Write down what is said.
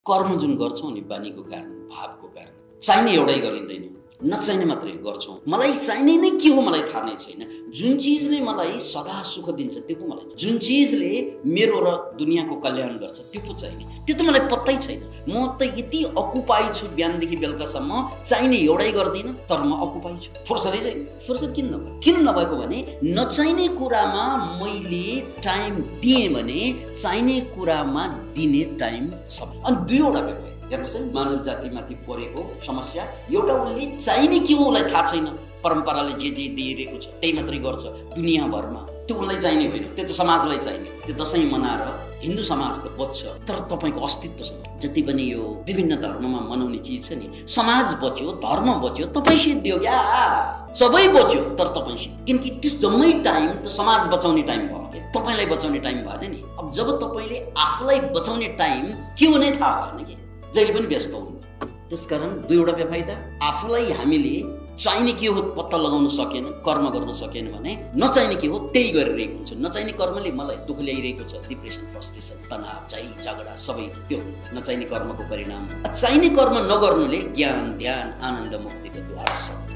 कर्म जुन गर्छौं नि बानीको कारण भावको कारण चाहिने एउटै गरिँदैन नचाहिने मात्रै गर्छौं मलाई चाहिने नै के हो मलाई थाहा नै छैन जुन चीजले मलाई सदा सुख दिन्छ त्यो पो मलाई जुन चीजले मेरो र दुनियाँको कल्याण गर्छ त्यो पो चाहिने त्यो त मलाई पत्तै छैन म त यति अकुपाई छु बिहानदेखि बेलुकासम्म चाहिने एउटै गर्दिन तर म अकुपाई छु फुर्सदै छैन फुर्सद किन नभएको भने नचाहिने कुरामा मैले टाइम दिएँ भने चाहिने कुरामा दिने टाइम छ अनि दुईवटा व्यक्ति हेर्नुहोस् है मानव जातिमाथि परेको समस्या एउटा उसले चाहिने के हो उसलाई थाहा छैन परम्पराले जे दिइरहेको छ त्यही मात्रै गर्छ दुनियाँभरमा त्यो उसलाई चाहिने होइन त्यो त समाजलाई चाहिने त्यो दशैं मनाएर हिन्दू समाज त बच्छ तर तपाईको अस्तित्वसँग जति पनि यो विभिन्न धर्ममा मनाउने चिज छ नि समाज बच्यो धर्म बच्यो तपाईँ सिद्धियो क्या सबै बच्यो तर तपाईँ सिद्धियो किनकि त्यो जम्मै टाइम त समाज बचाउने टाइम भयो क्या तपाईँलाई बचाउने टाइम भएन नि अब जब तपाईँले आफूलाई बचाउने टाइम के हो नै थाहा भएन कि जहिले पनि व्यस्त हुनु त्यसकारण दुईवटा बेफाइदा आफूलाई हामीले चाहिने के हो पत्ता लगाउन सकेन कर्म गर्न सकेन भने नचाहिने के हो त्यही गरिरहेको हुन्छ नचाहिने कर्मले मलाई दुःख ल्याइरहेको छ डिप्रेसन फ्रस्ट्रेसन तनाव झगडा सबै त्यो नचाहिने कर्मको परिणाम चाहिने कर्म नगर्नुले ज्ञान ध्यान आनन्द मुक्तिको द्वार छ